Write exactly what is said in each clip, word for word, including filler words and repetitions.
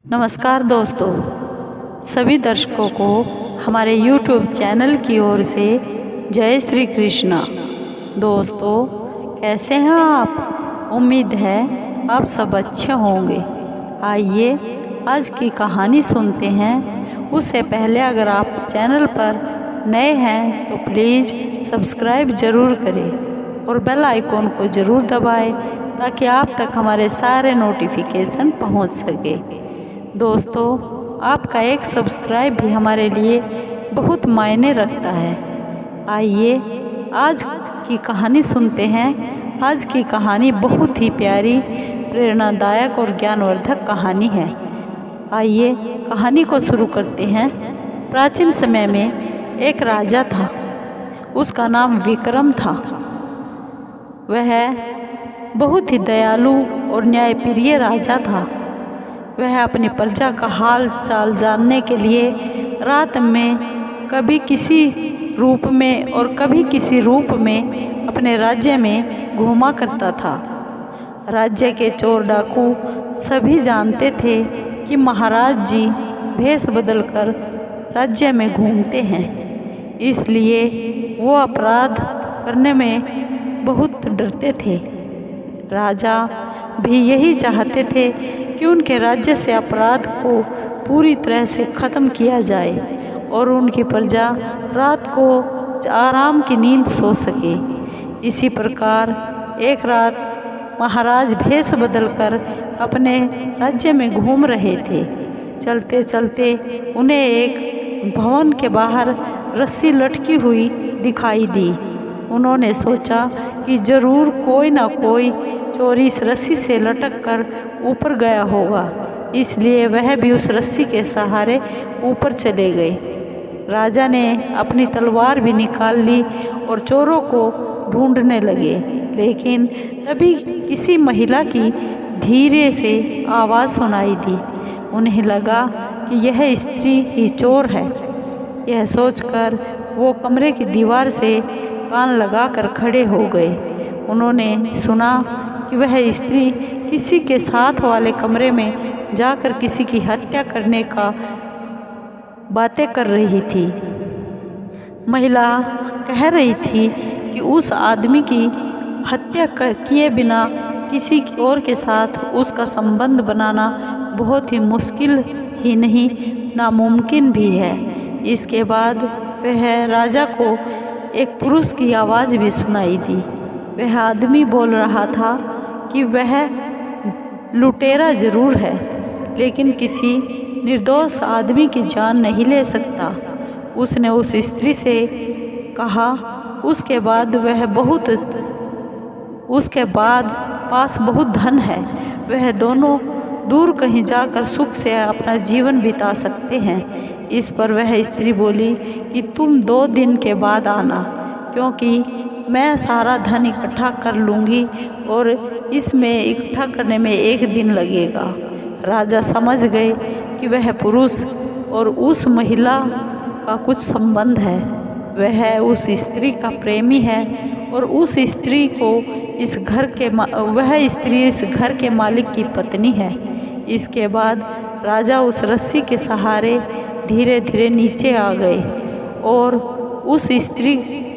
नमस्कार दोस्तों, सभी दर्शकों को हमारे यूट्यूब चैनल की ओर से जय श्री कृष्णा। दोस्तों, कैसे हैं आप? उम्मीद है आप सब अच्छे होंगे। आइए आज की कहानी सुनते हैं। उससे पहले अगर आप चैनल पर नए हैं तो प्लीज़ सब्सक्राइब ज़रूर करें और बेल आइकॉन को ज़रूर दबाएं ताकि आप तक हमारे सारे नोटिफिकेशन पहुंच सके। दोस्तों, आपका एक सब्सक्राइब भी हमारे लिए बहुत मायने रखता है। आइए आज की कहानी सुनते हैं। आज की कहानी बहुत ही प्यारी, प्रेरणादायक और ज्ञानवर्धक कहानी है। आइए कहानी को शुरू करते हैं। प्राचीन समय में एक राजा था, उसका नाम विक्रम था। वह बहुत ही दयालु और न्यायप्रिय राजा था। वह अपनी प्रजा का हाल चाल जानने के लिए रात में कभी किसी रूप में और कभी किसी रूप में अपने राज्य में घूमा करता था। राज्य के चोर डाकू सभी जानते थे कि महाराज जी भेष बदलकर राज्य में घूमते हैं, इसलिए वो अपराध करने में बहुत डरते थे। राजा भी यही चाहते थे कि उनके राज्य से अपराध को पूरी तरह से ख़त्म किया जाए और उनकी प्रजा रात को आराम की नींद सो सके। इसी प्रकार एक रात महाराज भेष बदलकर अपने राज्य में घूम रहे थे। चलते चलते उन्हें एक भवन के बाहर रस्सी लटकी हुई दिखाई दी। उन्होंने सोचा कि ज़रूर कोई ना कोई चोर इस रस्सी से लटक कर ऊपर गया होगा, इसलिए वह भी उस रस्सी के सहारे ऊपर चले गए। राजा ने अपनी तलवार भी निकाल ली और चोरों को ढूंढने लगे, लेकिन तभी किसी महिला की धीरे से आवाज़ सुनाई दी। उन्हें लगा कि यह स्त्री ही चोर है। यह सोचकर वो कमरे की दीवार से कान लगाकर खड़े हो गए। उन्होंने सुना कि वह स्त्री किसी के साथ वाले कमरे में जाकर किसी की हत्या करने का बातें कर रही थी। महिला कह रही थी कि उस आदमी की हत्या किए बिना किसी और के साथ उसका संबंध बनाना बहुत ही मुश्किल ही नहीं, नामुमकिन भी है। इसके बाद वह राजा को एक पुरुष की आवाज़ भी सुनाई दी। वह आदमी बोल रहा था कि वह लुटेरा ज़रूर है, लेकिन किसी निर्दोष आदमी की जान नहीं ले सकता। उसने उस स्त्री से कहा। उसके बाद वह बहुत उसके बाद पास बहुत धन है। वह दोनों दूर कहीं जाकर सुख से अपना जीवन बिता सकते हैं। इस पर वह स्त्री बोली कि तुम दो दिन के बाद आना, क्योंकि मैं सारा धन इकट्ठा कर लूँगी और इसमें इकट्ठा करने में एक दिन लगेगा। राजा समझ गए कि वह पुरुष और उस महिला का कुछ संबंध है। वह उस स्त्री का प्रेमी है और उस स्त्री को इस घर के वह स्त्री इस घर के मालिक की पत्नी है। इसके बाद राजा उस रस्सी के सहारे धीरे धीरे नीचे आ गए और उस स्त्री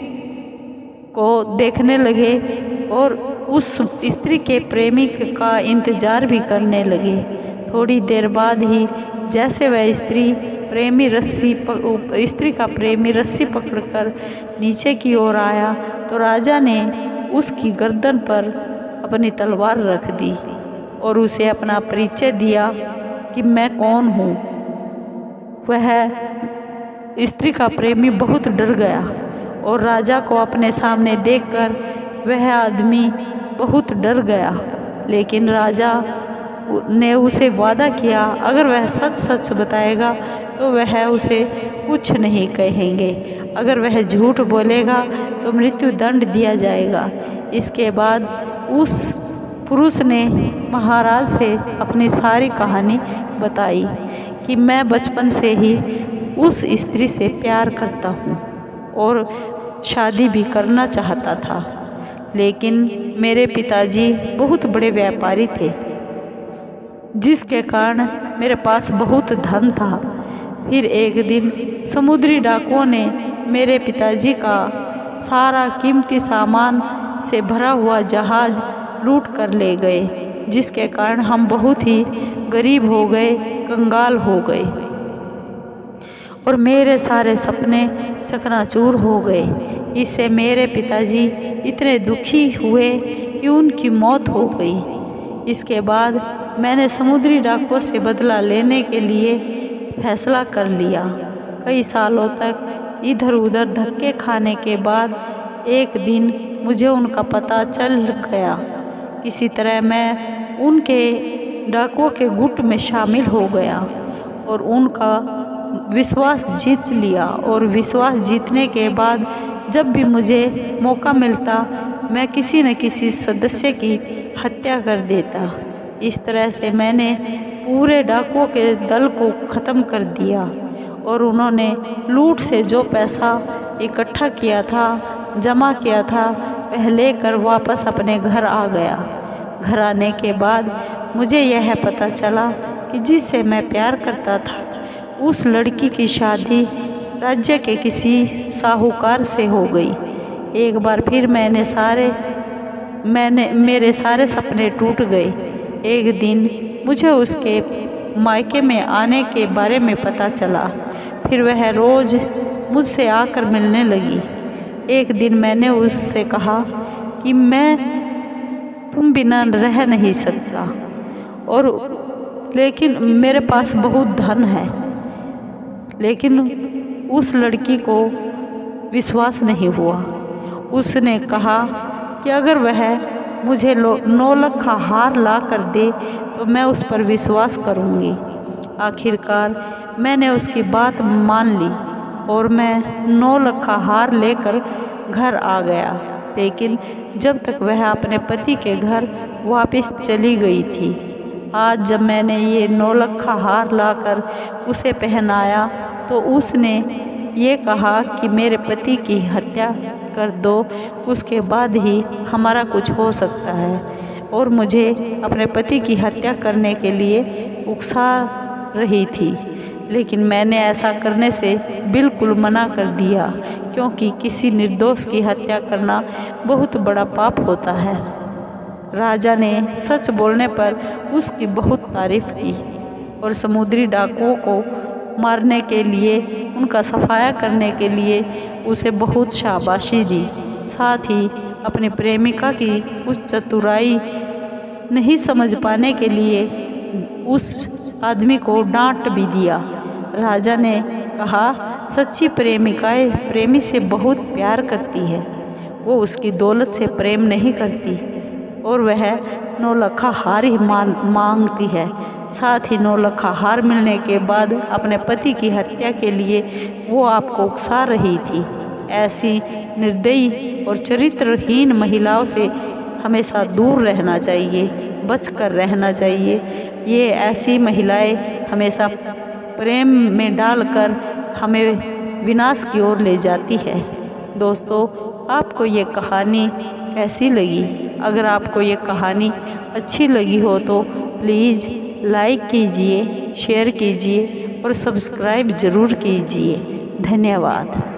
को देखने लगे और उस स्त्री के प्रेमी का इंतज़ार भी करने लगे। थोड़ी देर बाद ही जैसे वह स्त्री प्रेमी रस्सी स्त्री का प्रेमी रस्सी पकड़कर नीचे की ओर आया तो राजा ने उसकी गर्दन पर अपनी तलवार रख दी और उसे अपना परिचय दिया कि मैं कौन हूँ। वह स्त्री का प्रेमी बहुत डर गया और राजा को अपने सामने देखकर वह आदमी बहुत डर गया, लेकिन राजा ने उसे वादा किया अगर वह सच सच बताएगा तो वह उसे कुछ नहीं कहेंगे, अगर वह झूठ बोलेगा तो मृत्यु दंड दिया जाएगा। इसके बाद उस पुरुष ने महाराज से अपनी सारी कहानी बताई कि मैं बचपन से ही उस स्त्री से प्यार करता हूँ और शादी भी करना चाहता था, लेकिन मेरे पिताजी बहुत बड़े व्यापारी थे। जिसके कारण मेरे पास बहुत धन था। फिर एक दिन समुद्री डाकुओं ने मेरे पिताजी का सारा कीमती सामान से भरा हुआ जहाज़ लूट कर ले गए, जिसके कारण हम बहुत ही गरीब हो गए, कंगाल हो गए और मेरे सारे सपने चकनाचूर हो गए। इससे मेरे पिताजी इतने दुखी हुए कि उनकी मौत हो गई। इसके बाद मैंने समुद्री डाकुओं से बदला लेने के लिए फैसला कर लिया। कई सालों तक इधर उधर धक्के खाने के बाद एक दिन मुझे उनका पता चल गया। किसी तरह मैं उनके डाकुओं के गुट में शामिल हो गया और उनका विश्वास जीत लिया। और विश्वास जीतने के बाद जब भी मुझे मौका मिलता मैं किसी न किसी सदस्य की हत्या कर देता। इस तरह से मैंने पूरे डाकुओं के दल को ख़त्म कर दिया और उन्होंने लूट से जो पैसा इकट्ठा किया था, जमा किया था, वह लेकर वापस अपने घर आ गया। घर आने के बाद मुझे यह पता चला कि जिससे मैं प्यार करता था उस लड़की की शादी राज्य के किसी साहूकार से हो गई। एक बार फिर मैंने सारे मैंने मेरे सारे सपने टूट गए। एक दिन मुझे उसके मायके में आने के बारे में पता चला। फिर वह रोज़ मुझसे आकर मिलने लगी। एक दिन मैंने उससे कहा कि मैं तुम बिना रह नहीं सकता और लेकिन मेरे पास बहुत धन है। लेकिन उस लड़की को विश्वास नहीं हुआ। उसने कहा कि अगर वह मुझे नौ लख हार ला कर दे तो मैं उस पर विश्वास करूंगी। आखिरकार मैंने उसकी बात मान ली और मैं नौ लख हार लेकर घर आ गया। लेकिन जब तक वह अपने पति के घर वापस चली गई थी। आज जब मैंने ये नौ लख हार लाकर उसे पहनाया तो उसने ये कहा कि मेरे पति की हत्या कर दो, उसके बाद ही हमारा कुछ हो सकता है। और मुझे अपने पति की हत्या करने के लिए उकसा रही थी। लेकिन मैंने ऐसा करने से बिल्कुल मना कर दिया, क्योंकि किसी निर्दोष की हत्या करना बहुत बड़ा पाप होता है। राजा ने सच बोलने पर उसकी बहुत तारीफ की और समुद्री डाकुओं को मारने के लिए, उनका सफाया करने के लिए उसे बहुत शाबाशी दी। साथ ही अपनी प्रेमिका की उस चतुराई नहीं समझ पाने के लिए उस आदमी को डांट भी दिया। राजा ने कहा, सच्ची प्रेमिकाएं प्रेमी से बहुत प्यार करती है, वो उसकी दौलत से प्रेम नहीं करती और वह नौ लखा हार ही मांगती है। साथ ही नौ लखा हार मिलने के बाद अपने पति की हत्या के लिए वो आपको उकसा रही थी। ऐसी निर्दयी और चरित्रहीन महिलाओं से हमेशा दूर रहना चाहिए, बचकर रहना चाहिए। ये ऐसी महिलाएं हमेशा प्रेम में डालकर हमें विनाश की ओर ले जाती है। दोस्तों, आपको ये कहानी कैसी लगी? अगर आपको ये कहानी अच्छी लगी हो तो प्लीज़ लाइक कीजिए, शेयर कीजिए और सब्सक्राइब ज़रूर कीजिए। धन्यवाद।